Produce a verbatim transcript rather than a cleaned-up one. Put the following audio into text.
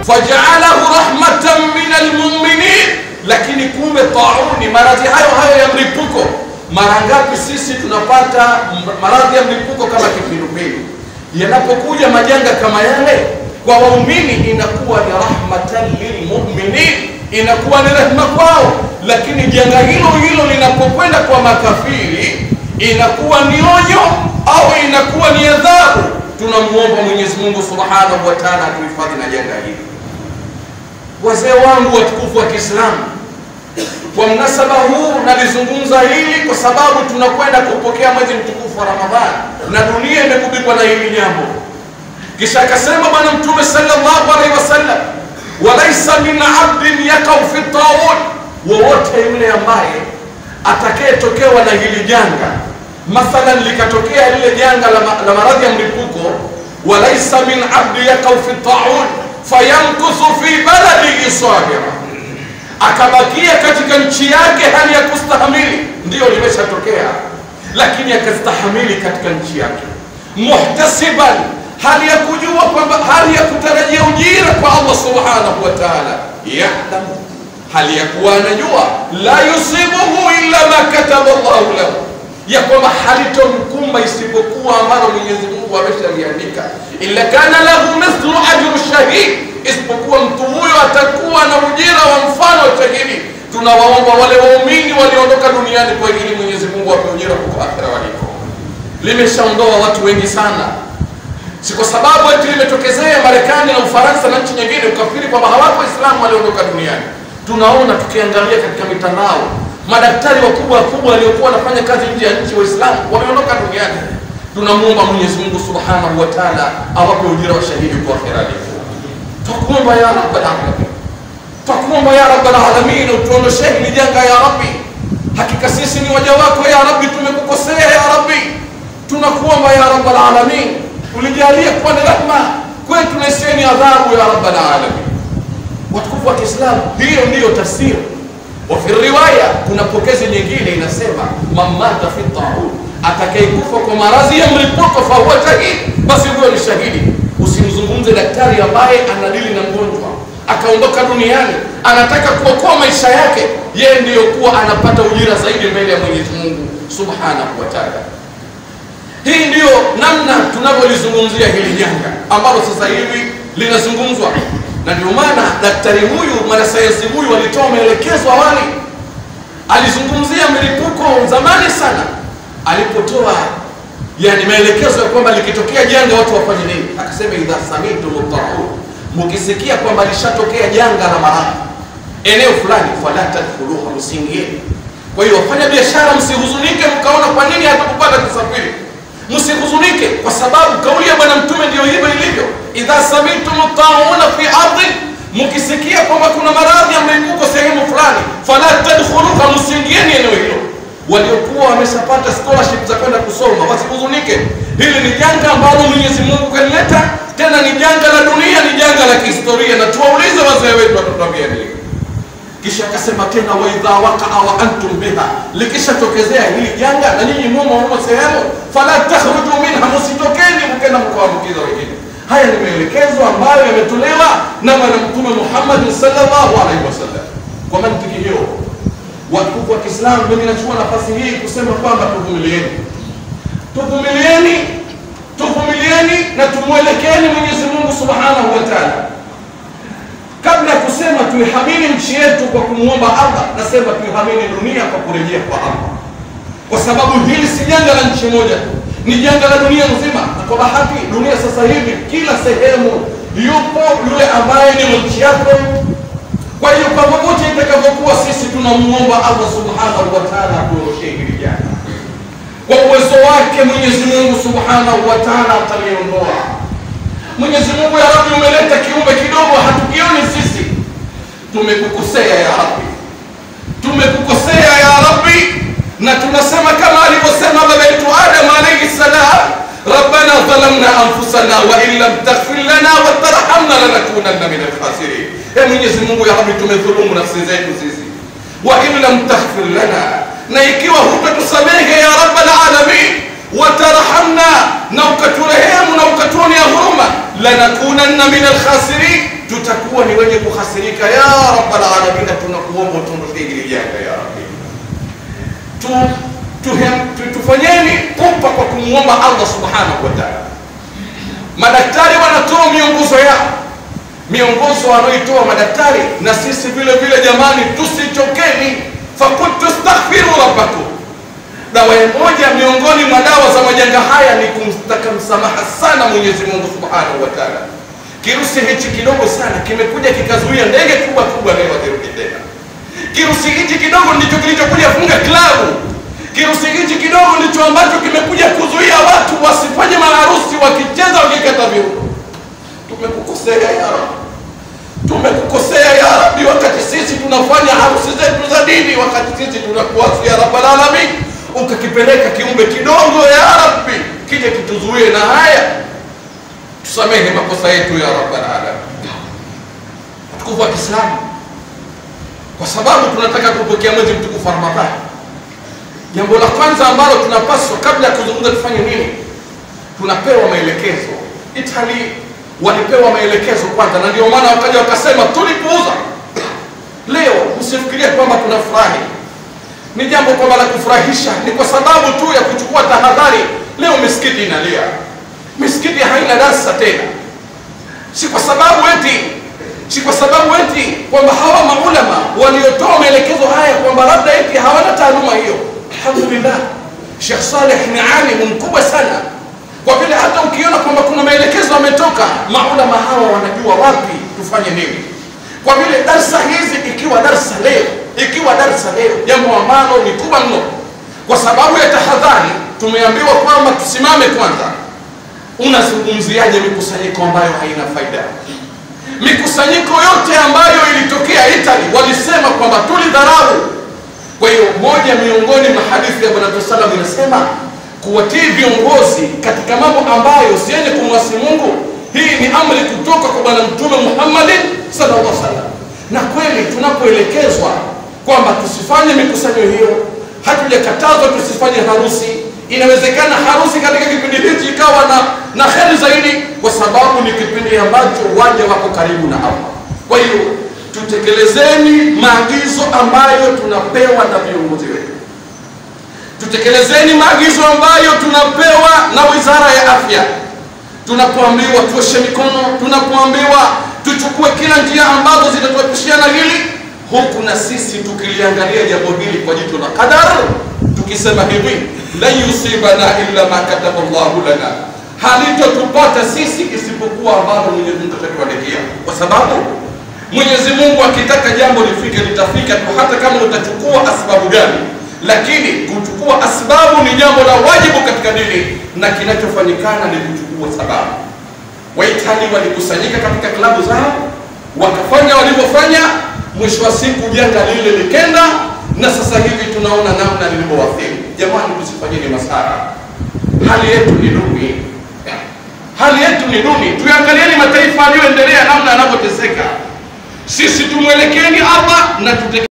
faj'alahu rahmatan minal mu'minin. Lakini kumbe tauni, maradhi hayo hayo ya mlipuko, mara ngapi sisi tunapata maradhi ya mlipuko kama kipindupindu? Yanapokuja majanga kama yale kwa waumini inakuwa ni rahmatan lilmu'minin, inakuwa ni rehema kwao. Lakini janga hilo hilo linapokwenda kwa makafiri inakuwa ni onyo au inakuwa ni adhabu. Tunamuomba Mwenyezi Mungu Subhanahu wa Ta'ala atuhifadhi na janga hili. Wazee wangu watukufu wa Kiislamu, kwa mnasaba huu nalizungumza hili kwa sababu tunakwenda kupokea mwezi mtukufu wa Ramadhani na dunia imegubikwa na hili jambo. Kisha akasema Bwana Mtume sallallahu alaihi wasallam, walaysa min 'abdin yaqau fi ta'un, wowote yule ambaye atakayetokewa na hili janga, mathalan likatokea lile janga la, la maradhi ya mlipuko, walaysa min 'abdi yaqau fi ta'un fayankusu fi baladihi sabira, akabakia katika nchi yake hali ya kustahamili, ndio limeshatokea, lakini akastahamili katika nchi yake, muhtasiban, hali ya kujua kwamba, hali ya kutarajia ujira kwa Allah Subhanahu wa Ta'ala, ya'lam, hali ya kuwa anajua la yusibuhu illa ma kataba Allah lahu, ya kwamba halitomkumba isipokuwa ambalo Mwenyezi Mungu ameshaliandika. Illa kana lahu mithlu ajru shahid, isipokuwa mtu huyo atakuwa na ujira wa mfano wa shahidi. Tunawaomba wale waumini walioondoka duniani kwa ajili Mwenyezi Mungu ape ujira kwa akhera waliko. Limeshaondoa watu wengi sana, si kwa sababu eti limetokezea Marekani na Ufaransa na nchi nyingine ukafiri kwamba hawako Waislamu walioondoka duniani. Tunaona tukiangalia katika mitandao madaktari wakubwa wakubwa waliokuwa wanafanya kazi nje ya nchi Waislamu wameondoka duniani. Tunamuomba Mwenyezi Mungu Subhanahu wa Ta'ala awape ujira wa shahidi kwa akhera waliko. Tukuomba ya Rabbal Alamin, tukuomba ya Rabbal Alamin, utuondoshe hili janga ya Rabbi. Hakika sisi ni waja wako ya Rabbi, tumekukosea ya Rabbi. Tunakuomba ya Rabbal Alamin ulijalie kuwa ni rahma kwetu na isiwe adhabu ya Rabbal Alamin. Watukufu wa Kiislamu, hiyo ndiyo tafsiri. Wa fi riwaya, kuna pokezi nyingine inasema mamata fi ta'un, atakayekufa kwa maradhi ya mlipuko fa huwa shahid, basi huyo ni shahidi. Usimzungumze daktari ambaye anadili na mgonjwa akaondoka duniani, anataka kuokoa maisha yake, yeye ndiyo kuwa anapata ujira zaidi mbele ya Mwenyezi Mungu Subhanahu wa Ta'ala. Hii ndiyo namna tunavyolizungumzia hili janga ambalo sasa hivi linazungumzwa. Na ndio maana daktari huyu, mwanasayansi huyu alitoa maelekezo awali, alizungumzia milipuko zamani sana, alipotoa yani maelekezo ya kwamba likitokea janga watu wafanye nini. Akasema idha sami'tum at-ta'un, mkisikia kwamba lishatokea janga la maradhi eneo fulani, fala tadkhuluha, msiingieni. Kwa hiyo wafanya biashara msihuzunike mkaona kwa nini hatukupata kusafiri, msihuzunike kwa sababu kauli ya Bwana Mtume ndio hivyo ilivyo. Idha sami'tum at-ta'un fi ardhin, mkisikia kwamba kuna maradhi ya mlipuko sehemu fulani, fala tadkhuluha, msiingieni eneo hilo. Waliokuwa wameshapata scholarship za kwenda kusoma wasihuzunike, hili ni janga ambalo Mwenyezi Mungu kalileta, tena ni janga la dunia, ni janga la kihistoria, na tuwaulize wazee wetu watatuambia nini. Kisha akasema tena wa idha waqa'a wa antum biha, likishatokezea hili janga na nyinyi mumo humo sehemu, fala takhruju minha, msitokeni mkenda mkaambukiza wengine. Haya ni maelekezo ambayo yametolewa na Bwana Mtume Muhammad sallallahu alaihi wasallam. Kwa mantiki hiyo, watukufu wa Kiislamu, mimi nachukua nafasi hii kusema kwamba tuvumilieni, tuvumilieni, tuvumilieni na tumuelekeni Mwenyezi Mungu Subhanahu wa Ta'ala. Kabla ya kusema tuihamini nchi yetu kwa kumuomba Allah, nasema tuihamini dunia kwa kurejea kwa Allah, kwa sababu hili si janga la nchi moja tu, ni janga la dunia nzima. Na kwa bahati dunia sasa hivi kila sehemu yupo yule ambaye ni nchi yako. Kwa hiyo kwa popote itakavyokuwa, sisi tunamuomba Allah Subhanahu wa Ta'ala atuondoshe hili janga. Kwa uwezo wake Mwenyezi Mungu Subhanahu wa Ta'ala ataliondoa. Mwenyezi Mungu, ya Rabbi, umeleta kiumbe kidogo hatukioni sisi, tumekukosea ya Rabbi, tumekukosea ya Rabbi, na tunasema kama alivyosema baba yetu Adam alayhi salam, rabbana zalamna anfusana wa in lam taghfir lana wa tarhamna lanakunanna min al-khasirin. Ya Mwenyezi Mungu, ya Rabbi, tumedhulumu nafsi zetu sisi, wa in lam taghfir lana, na ikiwa hutatusamehe ya Rabbal Alamin, wa tarhamna, na ukaturehemu na ukatuonea huruma, lanakunanna min al-khasirin, tutakuwa tutakuwa ni wenye kuhasirika. Ya Rabbal Alamin, tunakuomba tuondoshe hili janga ya Rabbi. Tu, tu, tu tufanyeni pupa kwa kumuomba Allah subhanahu wa ta'ala. Madaktari wanatoa miongozo yao, miongozo wanaoitoa madaktari, na sisi vile vile jamani tusichokeni. Faqultu astaghfiru rabbakum. Dawa moja miongoni mwa dawa za majanga haya ni kumtaka msamaha sana Mwenyezi Mungu subhanahu wa ta'ala. Kirusi hichi kidogo sana kimekuja kikazuia ndege kubwa kubwa leo zirudi tena. Kirusi hichi kidogo ndicho kilichokuja funga klabu. Kirusi hichi kidogo ndicho ambacho kimekuja kuzuia watu wasifanye maharusi wakicheza wakikata viuno. Tumekukosea ya Rabbi. Tumekukosea ya Rabbi, wakati sisi tunafanya harusi zetu za dini, wakati sisi tunakuasi ya Rabbal Alamin, ukakipeleka kiumbe kidogo ya Rabbi kije kituzuie na haya. Tusamehe makosa yetu ya Rabbal Alamin. Tukufu wa Kiislamu, kwa sababu tunataka kupokea mwezi mtukufu wa Ramadhani, jambo la kwanza ambalo tunapaswa kabla ya kuzungumza tufanye nini, tunapewa maelekezo. Italy walipewa maelekezo kwanza, na ndio maana wakaja wakasema tulipuuza. Leo msifikirie kwamba tunafurahi, ni jambo kwamba la kufurahisha, ni kwa sababu tu ya kuchukua tahadhari. Leo misikiti inalia, misikiti haina darasa tena, si kwa sababu eti si kwa sababu eti kwamba hawa maulama waliotoa maelekezo haya kwamba labda eti hawana taaluma hiyo. Alhamdulillah, Sheikh Saleh ni alim mkubwa sana, kwa vile hata ukiona kwamba kuna maelekezo yametoka, maulama hawa wanajua wapi tufanye nini. Kwa vile darasa hizi, ikiwa darasa leo ikiwa darasa leo jambo ambalo ni kubwa mno, kwa sababu ya tahadhari, tumeambiwa kwamba tusimame kwanza. Unazungumziaje mikusanyiko ambayo haina faida? Mikusanyiko yote ambayo ilitokea Italy walisema kwamba tulidharau. Kwa hiyo moja miongoni mwa hadithi ya Bwana Sallam inasema kuwatii viongozi katika mambo ambayo siende kumwasi Mungu, hii ni amri kutoka kwa Bwana Mtume Muhammad sallallahu alaihi wasallam. Na kweli tunapoelekezwa kwamba tusifanye mikusanyo hiyo, hatujakatazwa tusifanye harusi. Inawezekana harusi katika kipindi hichi ikawa na na kheri zaidi, kwa sababu ni kipindi ambacho waja wako karibu na Allah. Kwa hiyo tutekelezeni maagizo ambayo tunapewa na viongozi wetu, tutekelezeni maagizo ambayo tunapewa na Wizara ya Afya. Tunapoambiwa tuoshe mikono, tunapoambiwa tuchukue kila njia ambazo zitatuepusha na hili, huku na sisi tukiliangalia jambo hili kwa jicho la qadar, tukisema hivi, la yusibana illa ma kataba Allahu lana, halitotupata sisi isipokuwa ambalo Mwenyezi Mungu atatuandikia. Kwa sababu Mwenyezi Mungu akitaka jambo lifike litafika tu, hata kama utachukua asbabu gani. Lakini kuchukua asbabu ni jambo la wajibu katika dini, na kinachofanyikana ni kuchukua sababu. Waitali walikusanyika katika klabu zao, wakafanya walivyofanya, mwisho wa siku janga lile likenda, na sasa hivi tunaona namna lilivyowathiri. Jamani, tusifanyeni masara. Hali yetu ni duni, hali yetu ni duni. Tuangalieni mataifa yaliyoendelea namna yanavyoteseka. Sisi tumwelekeni Allah na tuteke